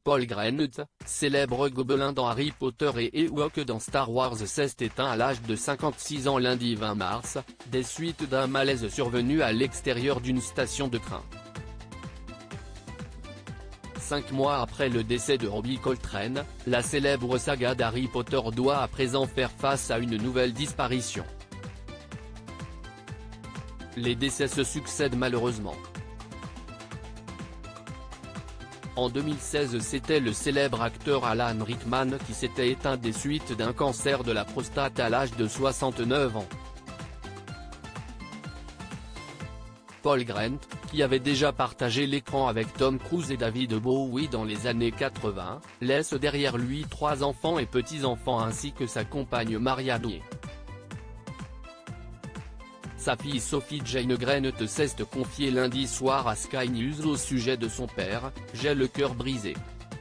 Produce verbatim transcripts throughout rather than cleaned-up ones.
Paul Greenut, célèbre gobelin dans Harry Potter et Ewok dans Star Wars, s'est éteint à l'âge de cinquante-six ans lundi vingt mars, des suites d'un malaise survenu à l'extérieur d'une station de train. Cinq mois après le décès de Robbie Coltrane, la célèbre saga d'Harry Potter doit à présent faire face à une nouvelle disparition. Les décès se succèdent malheureusement. En deux mille seize, c'était le célèbre acteur Alan Rickman qui s'était éteint des suites d'un cancer de la prostate à l'âge de soixante-neuf ans. Paul Greenut, qui avait déjà partagé l'écran avec Tom Cruise et David Bowie dans les années quatre-vingt, laisse derrière lui trois enfants et petits-enfants ainsi que sa compagne Marianne. Sa fille Sophie Jane Greenut s'est confiée lundi soir à Sky News au sujet de son père. « J'ai le cœur brisé.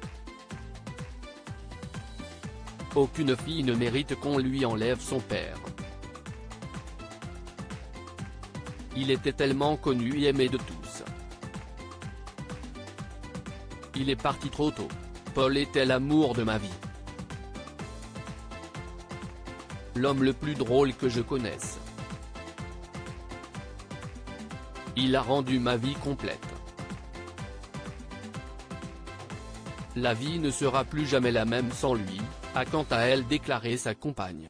Aucune fille ne mérite qu'on lui enlève son père. Il était tellement connu et aimé de tous. Il est parti trop tôt. Paul était l'amour de ma vie. L'homme le plus drôle que je connaisse. Il a rendu ma vie complète. La vie ne sera plus jamais la même sans lui », a quant à elle déclaré sa compagne.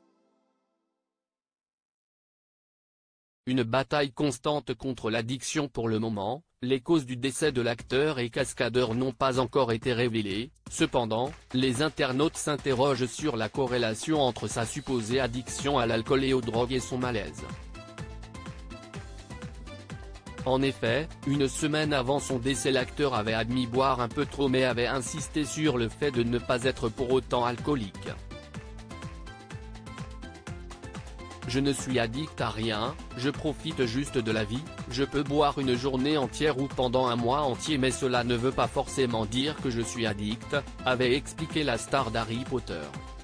Une bataille constante contre l'addiction pour le moment, les causes du décès de l'acteur et cascadeur n'ont pas encore été révélées. Cependant, les internautes s'interrogent sur la corrélation entre sa supposée addiction à l'alcool et aux drogues et son malaise. En effet, une semaine avant son décès, l'acteur avait admis boire un peu trop mais avait insisté sur le fait de ne pas être pour autant alcoolique. « Je ne suis addict à rien, je profite juste de la vie, je peux boire une journée entière ou pendant un mois entier mais cela ne veut pas forcément dire que je suis addict », avait expliqué la star d'Harry Potter.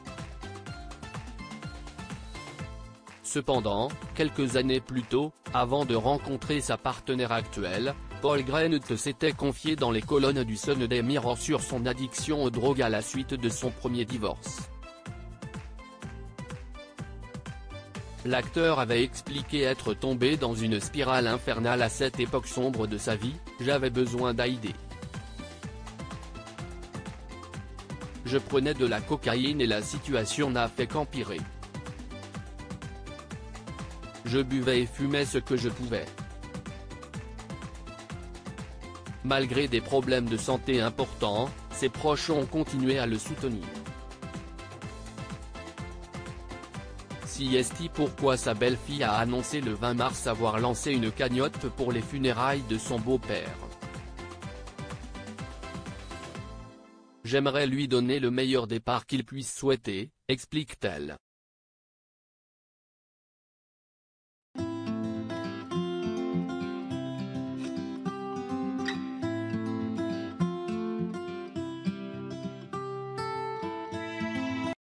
Cependant, quelques années plus tôt, avant de rencontrer sa partenaire actuelle, Paul Greenut s'était confié dans les colonnes du Sunday Mirror sur son addiction aux drogues à la suite de son premier divorce. L'acteur avait expliqué être tombé dans une spirale infernale à cette époque sombre de sa vie. « J'avais besoin d'aider. Je prenais de la cocaïne et la situation n'a fait qu'empirer. Je buvais et fumais ce que je pouvais. Malgré des problèmes de santé importants, ses proches ont continué à le soutenir. C S T Pourquoi sa belle-fille a annoncé le vingt mars avoir lancé une cagnotte pour les funérailles de son beau-père. « J'aimerais lui donner le meilleur départ qu'il puisse souhaiter », explique-t-elle.